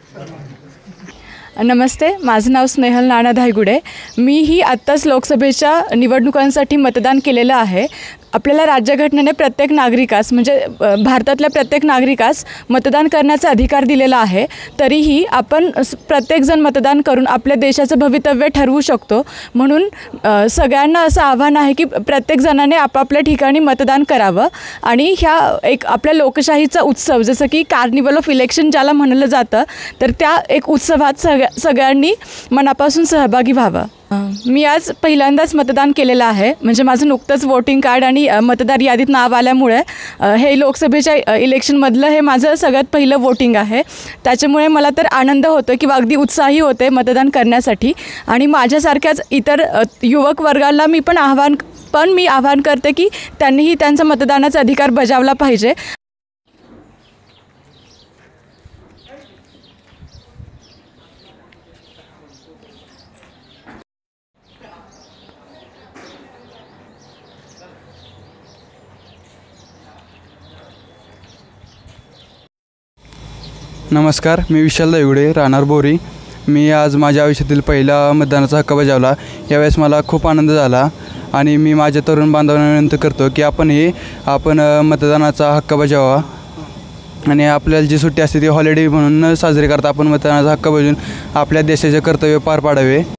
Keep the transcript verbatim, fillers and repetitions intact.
नमस्ते, माझं नाव स्नेहल नाना धायगुडे। मी ही आत्ताच लोकसभेच्या निवडणुकांसाठी मतदान केलेलं आहे। आपल्याला राज्यघटनेने प्रत्येक नागरिकास म्हणजे भारतातल्या प्रत्येक नागरिकास मतदान करण्याचा अधिकार दिलेला आहे। तरीही आपण प्रत्येकजण मतदान करून आपल्या देशाचं भवितव्य ठरवू शकतो। म्हणून सगळ्यांना असं आव्हान आहे की प्रत्येक जणाने आपापल्या ठिकाणी मतदान करावं आणि ह्या एक आपल्या लोकशाहीचा उत्सव जसं की कार्निवल ऑफ इलेक्शन ज्याला म्हणलं जातं, तर त्या एक उत्सवात सगळ्या सगळ्यांनी मनापासून सहभागी व्हावं। मी आज पहिल्यांदाच मतदान केलेलं आहे, म्हणजे माझं नुकतंच वोटिंग कार्ड आणि मतदार यादीत नाव आल्यामुळे हे लोकसभेच्या इलेक्शनमधलं हे माझं सगळ्यात पहिलं वोटिंग आहे। त्याच्यामुळे मला तर आनंद होतो किंवा अगदी उत्साही होते मतदान करण्यासाठी। आणि माझ्यासारख्याच इतर युवक वर्गाला मी पण आव्हान पण मी आव्हान करते की त्यांनीही त्यांचा मतदानाचा अधिकार बजावला पाहिजे। नमस्कार, मी विशाल धायगुडे, राहणार बोरी। मी आज माझ्या आयुष्यातील पहिला मतदानाचा हक्क बजावला। यावेळेस मला खूप आनंद झाला आणि मी माझ्या तरुण बांधवांना विनंती करतो की आपण हे आपण मतदानाचा हक्क बजावावा आणि आपल्याला जी सुट्टी असते ती हॉलिडे म्हणून साजरी करता आपण मतदानाचा हक्क बजावून आपल्या देशाचे कर्तव्य पार पाडावे।